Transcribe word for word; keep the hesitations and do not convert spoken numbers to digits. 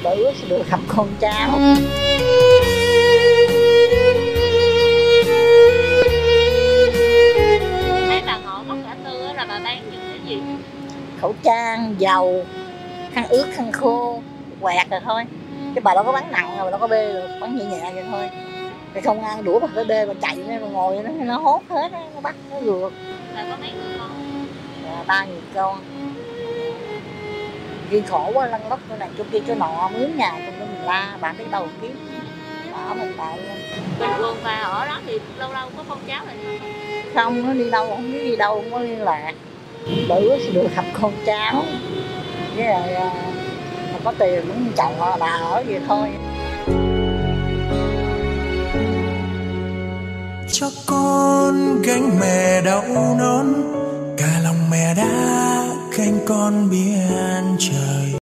bữa sẽ được gặp con cháu. Thấy bà ngồi góc ngã tư là bà bán những cái gì? Khẩu trang, dầu, khăn ướt, khăn khô, quẹt rồi thôi. Chứ bà đâu có bán nặng rồi, bà đâu có bê được, bán nhẹ nhẹ vậy thôi. Thì không ai đũa bà phải bê, bà chạy lên bà ngồi nó nó hốt hết á, nó bắt nó rượt. Bà có mấy người con? À, ba người con. Ghi khổ quá, lăn lóc chỗ này chỗ kia chỗ nọ, mướn nhà trong đó mình la, bà biết đâu kiếm. Đó mình tại Bình thường bà ở đó thì lâu lâu có con cháu lại không? không, nó đi đâu không biết đi đâu, không có liên lạc. Bữa sẽ được gặp con cháu. Với lại mà có tiền cũng chồng họ bà ở vậy thôi. Cho con gánh mẹ đau nón, cả lòng mẹ đã gánh con biển trời.